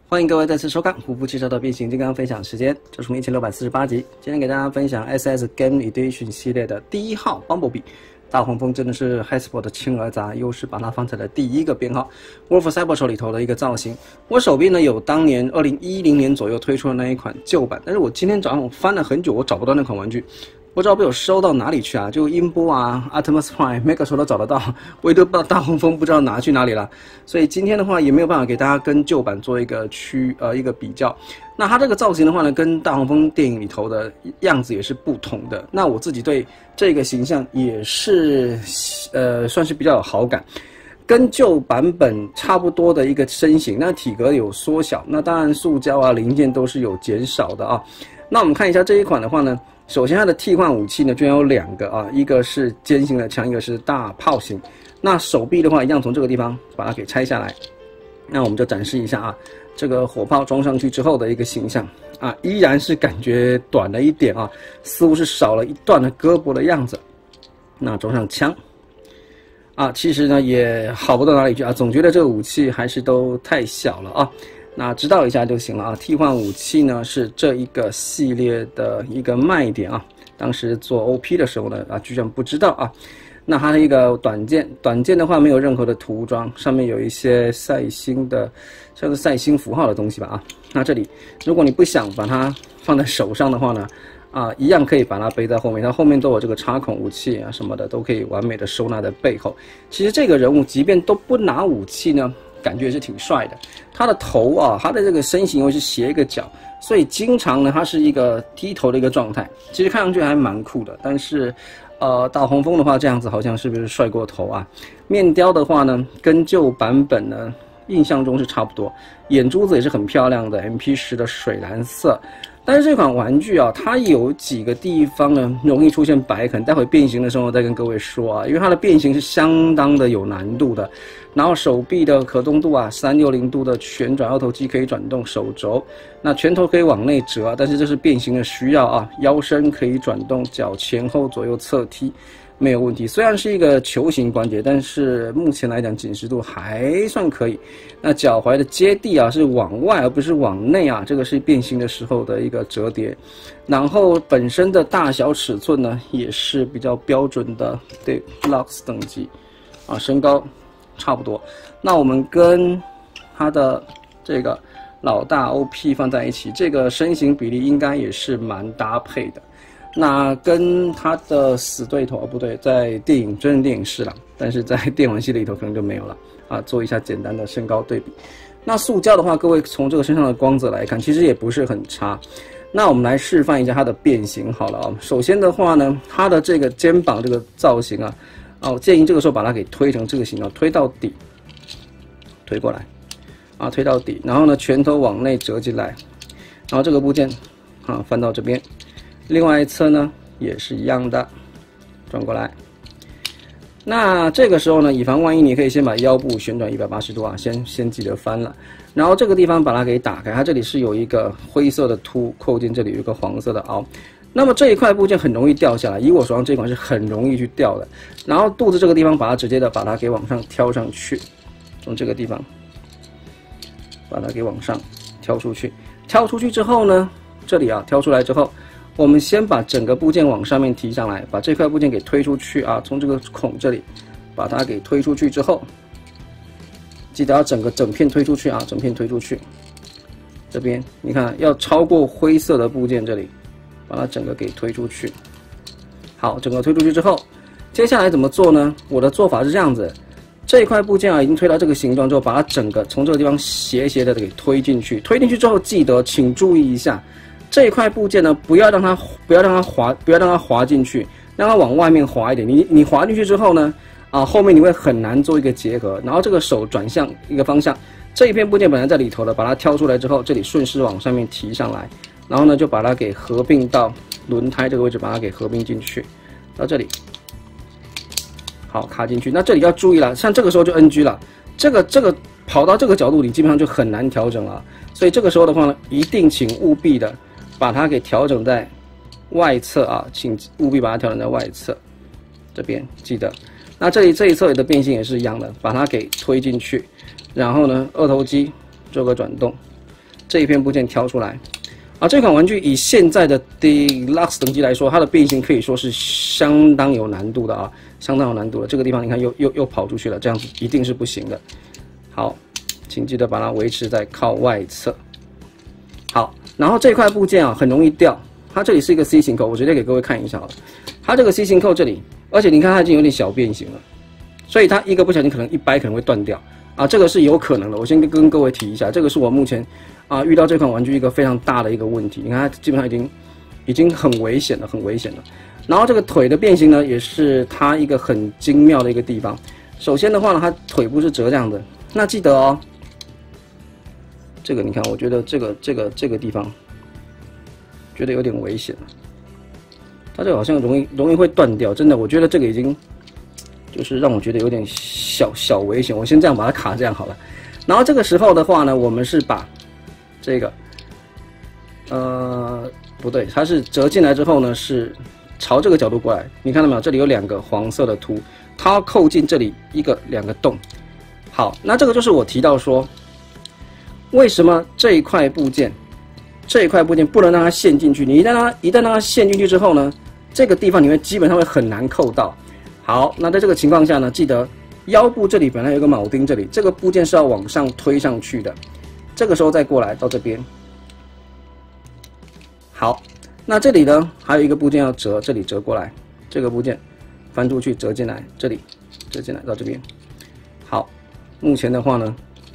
欢迎各位再次收看虎扑介绍的变形金刚分享时间，这是我们1648集。今天给大家分享 SS Game Edition 系列的第1号 Bumblebee。大黄蜂真的是 Hasbro 的亲儿子啊，又是把它放在了第1个编号 Wolf Cyber 里头的一个造型。我手边呢有当年2010年左右推出的那一款旧版，但是我今天早上翻了很久，我找不到那款玩具。不知道被我收到哪里去啊？就音波啊、Optimus Prime、Megazord 都找得到，唯独大黄蜂不知道拿去哪里了。所以今天的话也没有办法给大家跟旧版做一个一个比较。那它这个造型的话呢，跟大黄蜂电影里头的样子也是不同的。那我自己对这个形象也是算是比较有好感。跟旧版本差不多的一个身形，那体格有缩小，那当然塑胶啊零件都是有减少的啊。那我们看一下这一款的话呢。首先，它的替换武器呢，居然有2个啊，一个是尖型的枪，一个是大炮型。那手臂的话，一样从这个地方把它给拆下来。那我们就展示一下啊，这个火炮装上去之后的一个形象啊，依然是感觉短了一点啊，似乎是少了一段的胳膊的样子。那装上枪啊，其实呢也好不到哪里去啊，总觉得这个武器还是都太小了啊。那知道一下就行了啊。替换武器呢是这一个系列的一个卖点啊。当时做 OP 的时候呢居然不知道啊。那它的一个短剑的话没有任何的涂装，上面有一些赛星的，像是赛星符号的东西吧啊。那这里如果你不想把它放在手上的话呢一样可以把它背在后面，它后面都有这个插孔武器啊什么的，都可以完美的收纳在背后。其实这个人物即便都不拿武器呢，感觉也是挺帅的。他的头啊，他的这个身形又是斜一个角，所以经常呢，他是一个低头的一个状态。其实看上去还蛮酷的，但是，大黄蜂的话这样子好像是不是帅过头啊？面雕的话呢，跟旧版本呢印象中是差不多，眼珠子也是很漂亮的 MP10的水蓝色。但是这款玩具啊，它有几个地方呢容易出现白痕，待会变形的时候再跟各位说啊，因为它的变形是相当的有难度的。然后手臂的可动度啊，360度的旋转二头肌可以转动手肘，那拳头可以往内折，但是这是变形的需要啊。腰身可以转动，脚前后左右侧踢。没有问题，虽然是一个球形关节，但是目前来讲紧实度还算可以。那脚踝的接地啊是往外而不是往内啊，这个是变形的时候的一个折叠。然后本身的大小尺寸呢也是比较标准的，对 Lux 等级啊，身高差不多。那我们跟它的这个老大 OP 放在一起，这个身形比例应该也是蛮搭配的。那跟他的死对头不对，在真人电影是啦，但是在电玩系列里头可能就没有了啊。做一下简单的身高对比。那塑胶的话，各位从这个身上的光泽来看，其实也不是很差。那我们来示范一下它的变形好了啊。首先的话呢，它的这个肩膀这个造型啊，我建议这个时候把它给推成这个形状，推到底，推过来啊，推到底，然后呢拳头往内折进来，然后这个部件啊翻到这边。另外一侧呢也是一样的，转过来。那这个时候呢，以防万一，你可以先把腰部旋转180度啊，先记得翻了。然后这个地方把它给打开，它这里是有一个灰色的凸扣件，这里有一个黄色的凹。那么这一块部件很容易掉下来，以我手上这款是很容易去掉的。然后肚子这个地方把它直接的把它给往上挑上去，从这个地方把它给往上挑出去。挑出去之后呢，这里啊挑出来之后。我们先把整个部件往上面提上来，把这块部件给推出去啊，从这个孔这里把它给推出去之后，记得要整片推出去啊，整片推出去。这边你看要超过灰色的部件这里，把它整个给推出去。好，整个推出去之后，接下来怎么做呢？我的做法是这样子，这一块部件啊已经推到这个形状之后，把它整个从这个地方斜的给推进去。推进去之后，记得请注意一下。这一块部件呢，不要让它滑进去，让它往外面滑一点。你滑进去之后呢，后面你会很难做一个结合。然后这个手转向一个方向，这一片部件本来在里头的，把它挑出来之后，这里顺势往上面提上来，然后呢就把它给合并到轮胎这个位置，把它给合并进去，到这里，好卡进去。那这里要注意了，像这个时候就 NG 了，这个跑到这个角度，你基本上就很难调整了。所以这个时候的话呢，一定请务必的。把它给调整在外侧啊，请务必把它调整在外侧，这边记得。那这一侧的变形也是一样的，把它给推进去，然后呢，二头肌做个转动， 这一片部件挑出来。啊，这款玩具以现在的 Deluxe 等级来说，它的变形可以说是相当有难度的啊，相当有难度的。这个地方你看又跑出去了，这样子一定是不行的。好，请记得把它维持在靠外侧。好，然后这块部件啊很容易掉，它这里是一个 C 型扣，我直接给各位看一下好了。它这个 C 型扣这里，而且你看它已经有点小变形了，所以它一个不小心可能一掰可能会断掉啊，这个是有可能的。我先跟各位提一下，这个是我目前遇到这款玩具一个非常大的一个问题。你看它基本上已经很危险了，很危险了。然后这个腿的变形呢，也是它一个很精妙的一个地方。首先的话呢，它腿部是折这样的，那记得哦，这个你看，我觉得这个地方觉得有点危险了。它这个好像容易会断掉，真的，我觉得这个已经就是让我觉得有点小危险。我先这样把它卡这样好了。然后这个时候的话呢，我们是把这个不对，它是折进来之后呢，是朝这个角度过来。你看到没有？这里有2个黄色的凸，它要扣进这里2个洞。好，那这个就是我提到说，为什么这一块部件不能让它陷进去？你一旦让它陷进去之后呢，这个地方你会基本上会很难扣到。好，那在这个情况下呢，记得腰部这里本来有一个铆钉，这里这个部件是要往上推上去的。这个时候再过来到这边。好，那这里呢还有一个部件要折，这里折过来，这个部件翻出去折进来，这里折进来到这边。好，目前的话呢，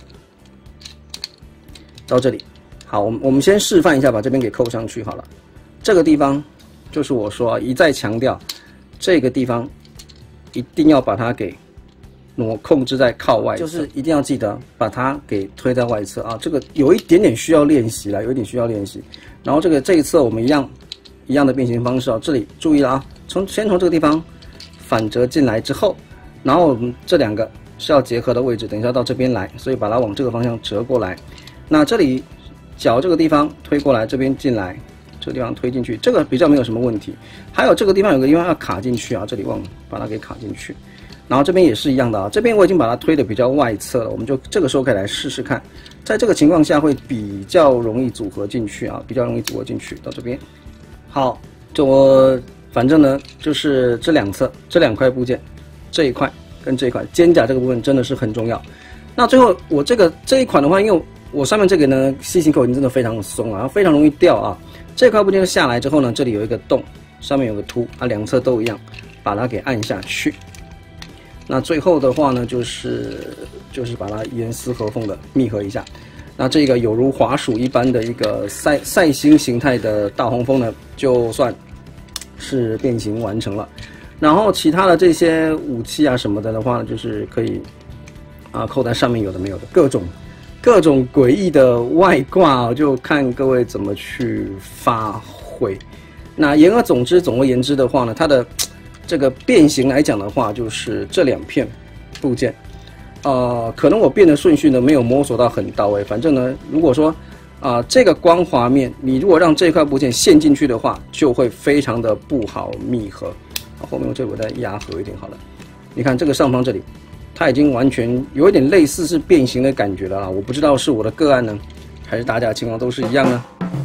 到这里。好，我们先示范一下，把这边给扣上去好了。这个地方就是我说一再强调，这个地方一定要把它给控制在靠外侧，就是一定要记得把它给推在外侧啊。这个有一点点需要练习啦，有一点需要练习。然后这一侧我们一样的变形方式啊，这里注意了啊，先从这个地方反折进来之后，然后我们这2个是要结合的位置，等一下到这边来，所以把它往这个方向折过来。那这里脚这个地方推过来，这边进来，这个地方推进去，这个比较没有什么问题。还有这个地方有个地方要卡进去啊，这里忘了把它给卡进去。然后这边也是一样的啊，这边我已经把它推的比较外侧了，我们就这个时候可以来试试看，在这个情况下会比较容易组合进去啊，比较容易组合进去到这边。好，反正呢就是这2侧这2块部件，这一块跟这一块肩胛这个部分真的是很重要。那最后我这一款的话，因为我上面这个呢 C 型扣已经真的非常的松啊，非常容易掉啊。这块部件下来之后呢，这里有一个洞，上面有个凸啊，2侧都一样，把它给按下去。那最后的话呢，就是把它严丝合缝的密合一下。那这个有如滑鼠一般的一个赛星形态的大黄蜂呢，就算是变形完成了。然后其他的这些武器啊什么的话呢，就是可以扣在上面，有的没有的各种诡异的外挂，就看各位怎么去发挥。那总而言之的话呢，它的这个变形来讲的话，就是这2片部件，可能我变的顺序呢没有摸索到很到位。反正呢，如果说这个光滑面，你如果让这块部件陷进去的话，就会非常的不好密合。后面我再压合一点好了。你看这个上方这里，它已经完全有一点类似是变形的感觉了啦。我不知道是我的个案呢，还是大家的情况都是一样呢？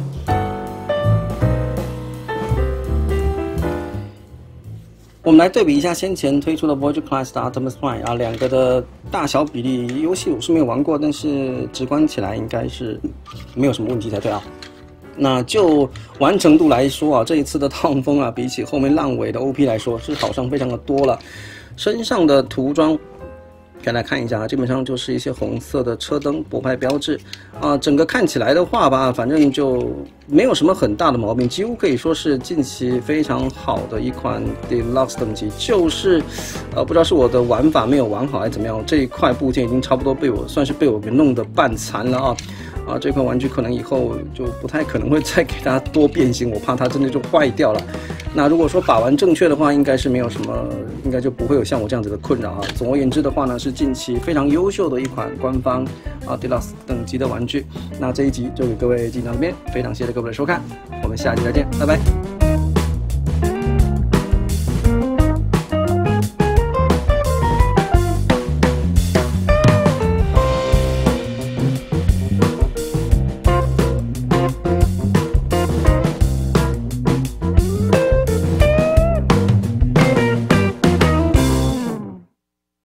我们来对比一下先前推出的 Voyager Class 的 Optimus Prime 啊，2个的大小比例，游戏我是没有玩过，但是直观起来应该是没有什么问题才对啊。那就完成度来说啊，这一次的大黄蜂啊，比起后面烂尾的 OP 来说，是好上非常的多了。身上的涂装可以来看一下，基本上就是一些红色的车灯博派标志啊，整个看起来的话吧，反正就没有什么很大的毛病，几乎可以说是近期非常好的一款 Deluxe 等级。就是不知道是我的玩法没有玩好还是怎么样，这一块部件已经差不多算是被我给弄得半残了啊。这款玩具可能以后就不太可能会再给它多变形，我怕它真的就坏掉了。那如果说把玩正确的话，应该是没有什么，应该就不会有像我这样子的困扰啊。总而言之的话呢，是近期非常优秀的一款官方Deluxe 等级的玩具。那这一集就给各位进到这边，非常谢谢各位的收看，我们下期再见，拜拜。